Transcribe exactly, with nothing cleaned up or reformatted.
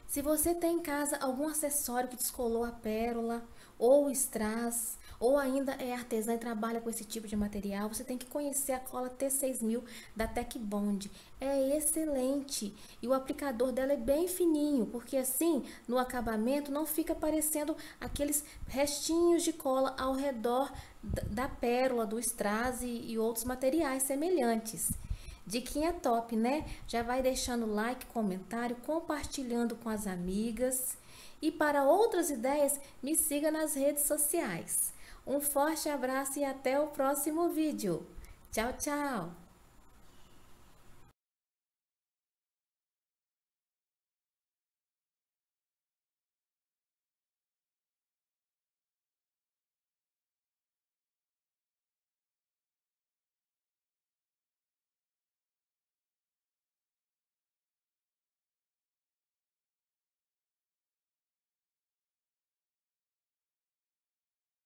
Se você tem em casa algum acessório que descolou a pérola, ou o strass, ou ainda é artesã e trabalha com esse tipo de material, você tem que conhecer a cola T seis mil da Tec Bond. É excelente e o aplicador dela é bem fininho, porque assim no acabamento não fica aparecendo aqueles restinhos de cola ao redor da pérola, do strass e, e outros materiais semelhantes. Diquinha top, né? Já vai deixando like, comentário, compartilhando com as amigas. E para outras ideias, me siga nas redes sociais. Um forte abraço e até o próximo vídeo. Tchau, tchau!